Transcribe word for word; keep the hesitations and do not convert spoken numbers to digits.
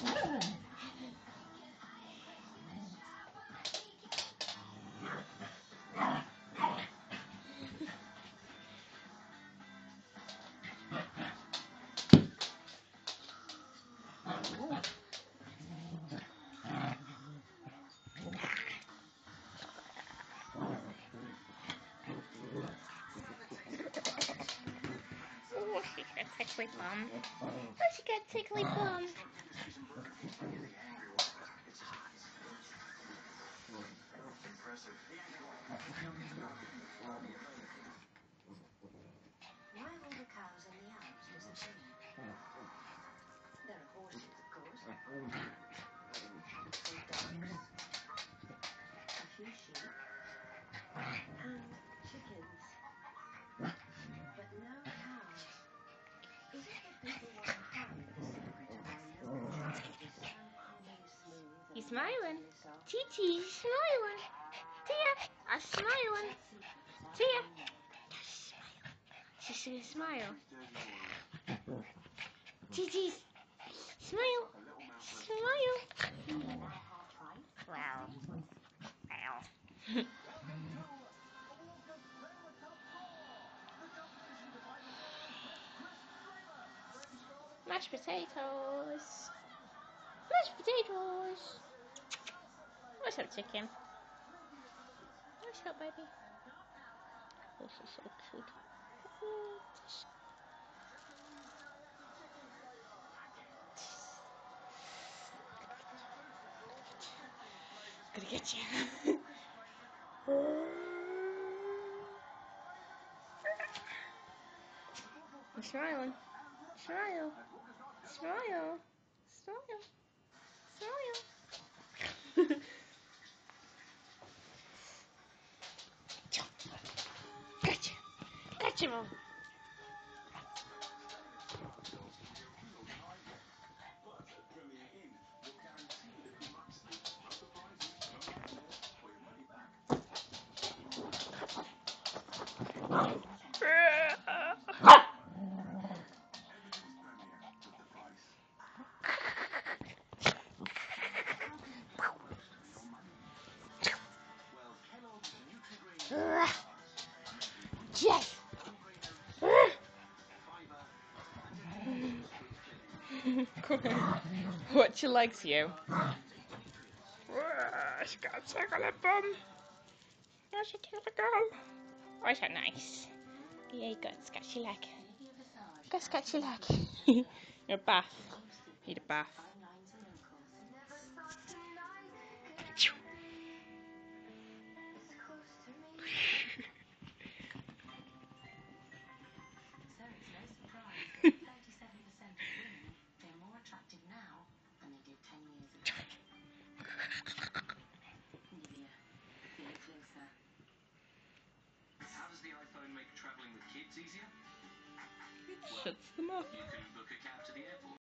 Oh, she's got a tickly bum. Oh, she got a tickly bum. Why have all the cows in the Alps disappeared? There are horses, of course, some dogs, a few sheep, and chickens, but no cows. Is it that people want to hide the secret of our milk that is so calmly smooth? He's smiling. Chi-Chi, he's smiling. Tia, I'm smiling. Tia, she's gonna smile. Chi-Chi, smile, smile. Wow. Wow. Mashed potatoes. Mashed potatoes. What's up, chicken? What's up, baby? This is so cute. Gonna get you. I'm smiling. Smile. Smile. Smile. Smile. Gotcha. Gotcha, Mom. Yes. What you likes you? She got a tickle her bum. That's a cute girl. Oh, is that nice? Yeah, you got a sketchy leg. Got a sketchy leg. You're a bath. Need a bath. How does the iPhone make travelling with kids easier? Shuts them up.